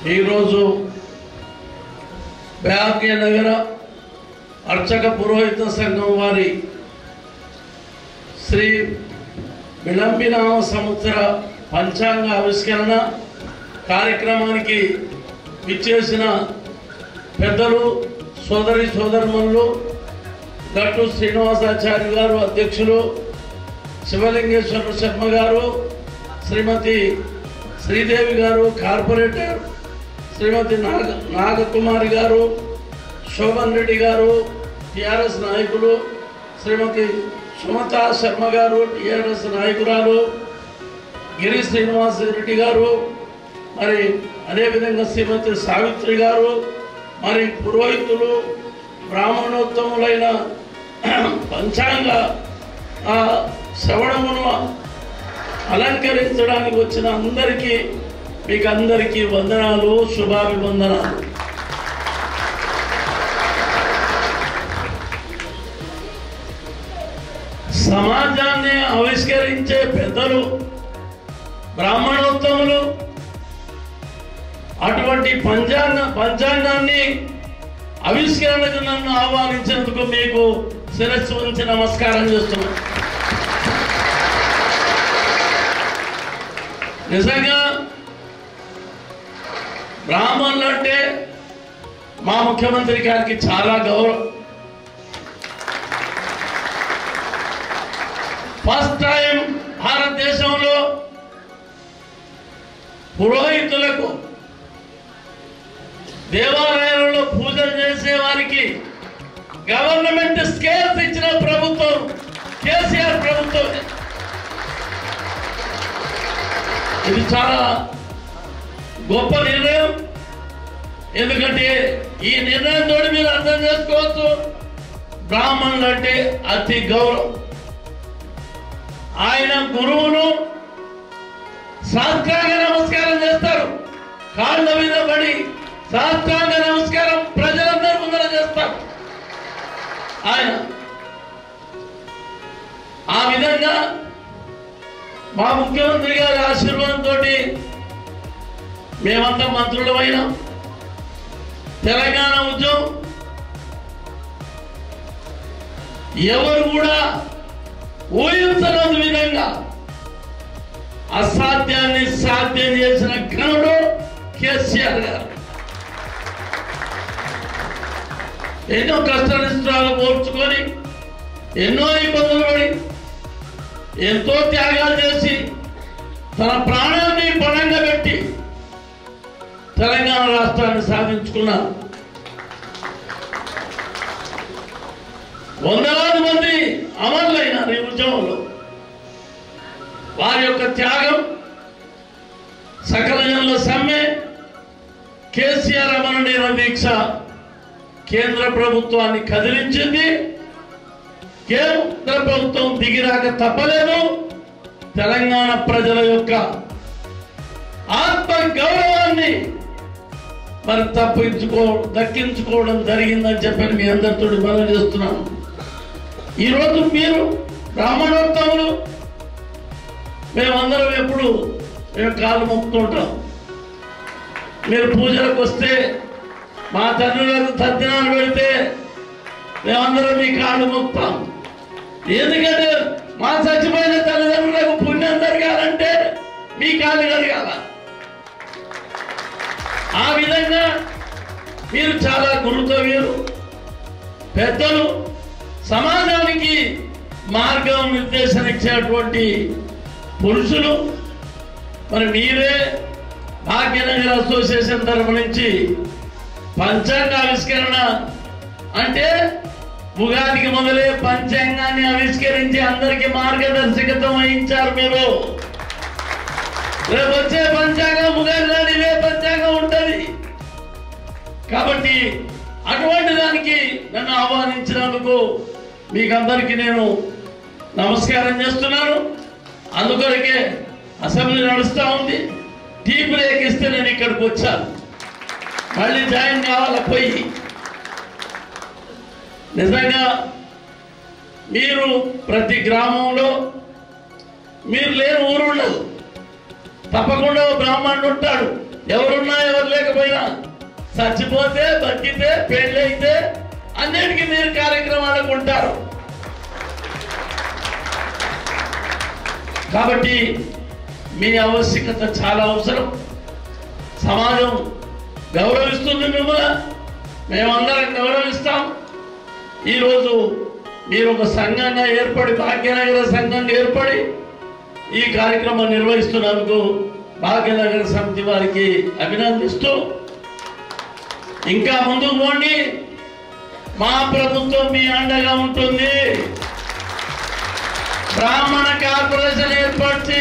ఈరోజు భాగ్యనగర అర్చక పురోహిత సంఘం వారి శ్రీ విలంబినామ సంవత్సర పంచాంగ ఆవిష్కరణ కార్యక్రమానికి విచ్చేసిన పెద్దలు సోదరి సోదరుమణులు గట్టు శ్రీనివాసాచార్య గారు అధ్యక్షులు, శివలింగేశ్వర శర్మ గారు, శ్రీమతి శ్రీదేవి గారు కార్పొరేటర్, శ్రీమతి నాగకుమారి గారు, శోభన్ రెడ్డి గారు టిఆర్ఎస్ నాయకులు, శ్రీమతి సుమతా శర్మ గారు టిఆర్ఎస్ నాయకురాలు, గిరి శ్రీనివాస్ రెడ్డి గారు, మరి అదేవిధంగా శ్రీమతి సావిత్రి గారు, మరి పురోహితులు, బ్రాహ్మణోత్తములైన పంచాంగ శ్రవణమును అలంకరించడానికి వచ్చిన అందరికీ మీకు అందరికీ వందనాలు, శుభాభివందనాలు. సమాజాన్ని ఆవిష్కరించే పెద్దలు, బ్రాహ్మణోత్తములు అటువంటి పంచాంగాన్ని ఆవిష్కరణకు నన్ను ఆహ్వానించినందుకు మీకు శిరస్సు ఉంచి నమస్కారం చేస్తున్నాను. నిజంగా బ్రాహ్మణులు అంటే మా ముఖ్యమంత్రి గారికి చాలా గౌరవం. ఫస్ట్ టైం భారతదేశంలో పురోహితులకు దేవాలయాలలో పూజలు చేసే వారికి గవర్నమెంట్ స్కేల్స్ ఇచ్చిన ప్రభుత్వం కేసీఆర్ ప్రభుత్వం. ఇది చాలా గొప్ప నిర్ణయం. ఎందుకంటే ఈ నిర్ణయంతో మీరు అర్థం చేసుకోవచ్చు, బ్రాహ్మణులు అంటే అతి గౌరవం. ఆయన గురువును సాష్టాంగ నమస్కారం చేస్తారు, కాళ్ళ మీద పడి సాష్టాంగ నమస్కారం ప్రజలందరూ ముందర చేస్తారు. ఆయన ఆ విధంగా మా ముఖ్యమంత్రి గారి ఆశీర్వాదంతో మేమంతా మంత్రులమైనా తెలంగాణ ఉద్యమం ఎవరు కూడా ఊహించని విధంగా అసాధ్యాన్ని సాధ్యం చేసిన ఘనుడు కేసీఆర్ గారు. ఎన్నో కష్టాలు పోర్చుకొని ఎన్నో ఇబ్బందులు పడి ఎంతో త్యాగాలు చేసి తన ప్రాణాన్ని పణంగా పెట్టి తెలంగాణ రాష్ట్రాన్ని సాధించుకున్నారు. వందలాది మంది అమరులైనారు ఈ ఉద్యమంలో. వారి యొక్క త్యాగం, సకల జనుల సమ్మె, కేసీఆర్ అమర దీక్ష కేంద్ర ప్రభుత్వాన్ని కదిలించింది. కేంద్ర ప్రభుత్వం దిగిరాక తప్పలేదు. తెలంగాణ ప్రజల యొక్క ఆత్మ గౌరవాన్ని మరి దక్కించుకోవడం జరిగిందని చెప్పని మీ అందరితో మనం చేస్తున్నాను. ఈరోజు మీరు బ్రాహ్మణోత్తములు, మేమందరం ఎప్పుడు మేము కాళ్ళు మొక్కుతుంటాం. మీరు పూజలకు వస్తే మా తండ్రులకు తద్దినాలు పెడితే మేమందరం మీ కాళ్ళు మొక్కుతాం. ఎందుకంటే మా చచ్చిపోయిన తల్లిదండ్రులకు పుణ్యం జరగాలంటే మీ కాళ్ళు కడగాల. ఆ విధంగా మీరు చాలా గురుతో మీరు పెద్దలు, సమాజానికి మార్గం నిర్దేశన ఇచ్చేటువంటి పురుషులు. మరి మీరే భాగ్యనగర్ అసోసియేషన్ తరఫు నుంచి పంచాంగ ఆవిష్కరణ అంటే ఉగాదికి మొదలే పంచాంగాన్ని ఆవిష్కరించి అందరికీ మార్గదర్శకత వహించారు మీరు. రేపు వచ్చే పంచాంగం ఉగాది నాడు ఇవే పంచాంగం ఉంటుంది. కాబట్టి అటువంటి దానికి నన్ను ఆహ్వానించినందుకు మీకందరికీ నేను నమస్కారం చేస్తున్నాను. అందుకొరకే అసెంబ్లీ నడుస్తూ ఉంది, టీ బ్రేక్ ఇస్తే నేను ఇక్కడికి వచ్చాను. మళ్ళీ జాయిన్ కావాల పోయి. నిజంగా మీరు ప్రతి గ్రామంలో మీరు లేని ఊరు ఉండదు. తప్పకుండా బ్రాహ్మణుడు ఉంటాడు. ఎవరున్నా ఎవరు లేకపోయినా, చచ్చిపోతే బతికితే పెళ్ళైతే అన్నిటికీ మీరు కార్యక్రమాలకు ఉంటారు. కాబట్టి మీ ఆవశ్యకత చాలా అవసరం. సమాజం గౌరవిస్తుంది మిమ్మల్ని, మేమందరం గౌరవిస్తాం. ఈరోజు మీరు ఒక సంఘంగా ఏర్పడి, భాగ్యనగర సంఘంగా ఏర్పడి ఈ కార్యక్రమం నిర్వహిస్తున్నందుకు భాగ్యనగర సమితి వారికి అభినందిస్తూ, ఇంకా ముందుకు పోండి. మా ప్రభుత్వం మీ అండగా ఉంటుంది. బ్రాహ్మణ కార్పొరేషన్ ఏర్పరిచి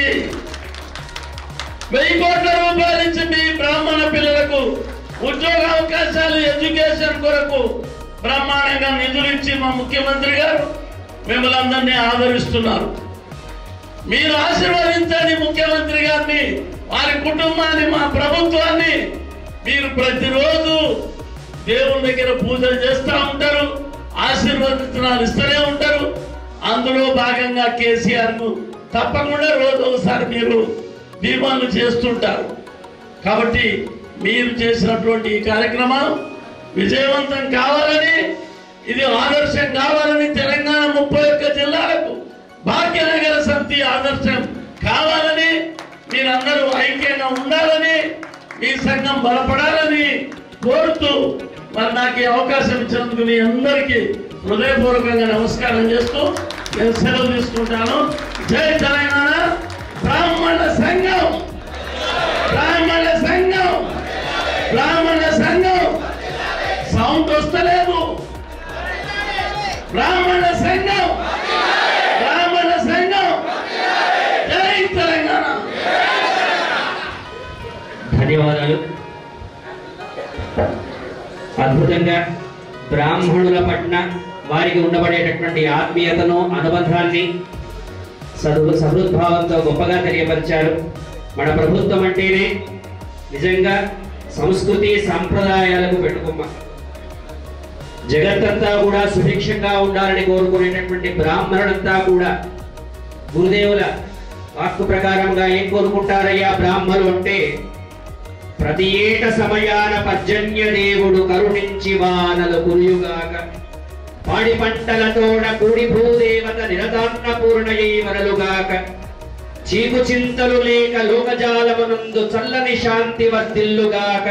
1000 కోట్ల రూపాయలు ఇచ్చి మీ బ్రాహ్మణ పిల్లలకు ఉద్యోగ అవకాశాలు, ఎడ్యుకేషన్ కొరకు బ్రహ్మాండంగా నిధులు ఇచ్చి మా ముఖ్యమంత్రి గారు మిమ్మల్ని అందరినీ ఆదరిస్తున్నారు. మీరు ఆశీర్వదించండి ముఖ్యమంత్రి గారిని, వారి కుటుంబాన్ని, మా ప్రభుత్వాన్ని. మీరు ప్రతిరోజు దేవుని దగ్గర పూజలు చేస్తూ ఉంటారు, ఆశీర్వదించడాలు ఇస్తూనే ఉంటారు. అందులో భాగంగా కేసీఆర్ను తప్పకుండా రోజు ఒకసారి మీరు దీపాలు చేస్తుంటారు. కాబట్టి మీరు చేసినటువంటి ఈ కార్యక్రమం విజయవంతం కావాలని, ఇది ఆదర్శం కావాలని, తెలంగాణ 31 జిల్లాలకు భాగ్యనగర సమితి ఆదర్శం కావాలని, మీరందరూ ఐక్యంగా ఉండాలని, మీ సంఘం బలపడాలని కోరుతూ, మరి నాకు ఈ అవకాశం ఇచ్చినందుకు మీ అందరికీ హృదయపూర్వకంగా నమస్కారం చేస్తూ నేను సెలవు తీసుకుంటాను. జై తెలంగాణ. బ్రాహ్మణ సంఘం, బ్రాహ్మణ సంఘం, బ్రాహ్మణ సంఘం. సౌండ్ వస్తలేదు. బ్రాహ్మణ సంఘం, బ్రాహ్మణ సంఘం. జై తెలంగాణ. ధన్యవాదాలు. అద్భుతంగా బ్రాహ్మణుల పట్ల వారికి ఉండబడేటటువంటి ఆత్మీయతను, అనుబంధాన్ని సహృద్భావంతో గొప్పగా తెలియపరిచారు. మన ప్రభుత్వం అంటేనే నిజంగా సంస్కృతి సాంప్రదాయాలకు పెట్టుకుమ్మ. జగత్తంతా కూడా సుభిక్షంగా ఉండాలని కోరుకునేటటువంటి బ్రాహ్మణులంతా కూడా గురుదేవుల వాక్కు ప్రకారంగా ఏం కోరుకుంటారయ్యా బ్రాహ్మణులు అంటే, ప్రతి ఏట సమయాన పర్జన్య దేవుడు కరుణించి వానలు కురియుగాక, పాడి పంటలతోడ కూడి భూదేవత నిరతాన్న పూర్ణయై వరలుగాక, చీకు చింతలు లేక లోకజాలమునందు చల్లని శాంతి వర్ధిల్లుగాక,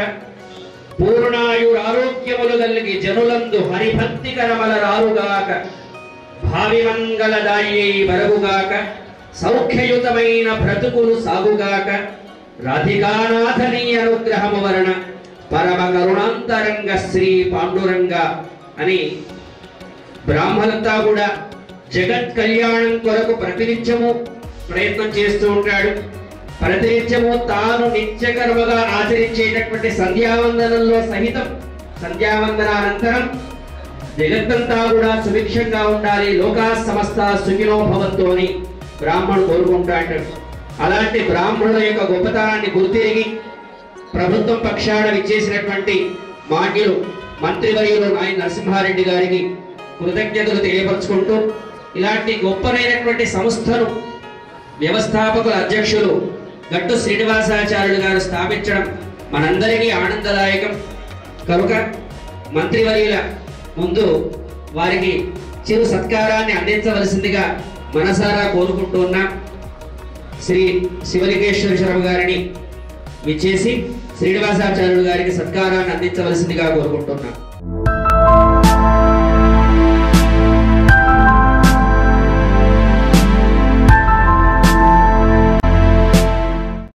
పూర్ణాయురారోగ్యములు కలిగి జనులందు హరిభక్తి కరమల రారుగాక, భావి మంగళదాయై వరగుగాక, సౌఖ్యయుతమైన బ్రతుకులు సాగుగాక, రాధికానాథని అనుగ్రహము వరణ పరమ కరుణాంతరంగ శ్రీ పాండురంగ అని బ్రాహ్మణంతా కూడా జగత్ కళ్యాణం కొరకు ప్రతినిత్యము ప్రయత్నం చేస్తూ ఉంటాడు. ప్రతినిత్యము తాను నిత్యకర్మగా ఆచరించేటటువంటి సంధ్యావందనంలో సహితం, సంధ్యావందనానంతరం జగత్తంతా కూడా సుభిక్షంగా ఉండాలి, లోకా సమస్త సుఖినో భవంతు అని బ్రాహ్మణుడు కోరుకుంటాడు. అలాంటి బ్రాహ్మణుల యొక్క గొప్పతనాన్ని గుర్తిరిగి ప్రభుత్వం పక్షాన విచ్చేసినటువంటి మాన్యులు మంత్రివర్యులు నాయన నరసింహారెడ్డి గారికి కృతజ్ఞతలు తెలియపరుచుకుంటూ, ఇలాంటి గొప్పనైనటువంటి సంస్థను వ్యవస్థాపకుల అధ్యక్షులు గట్టు శ్రీనివాసాచార్యులు గారు స్థాపించడం మనందరికీ ఆనందదాయకం. కనుక మంత్రివర్యుల ముందు వారికి చిరు సత్కారాన్ని అందించవలసిందిగా మనసారా కోరుకుంటున్నాం. శ్రీ శివలింగేశ్వర శర్మ గారిని విచ్చేసి శ్రీనివాసాచార్యులు గారికి సత్కారాన్ని అందించవలసిందిగా కోరుకుంటున్నాం.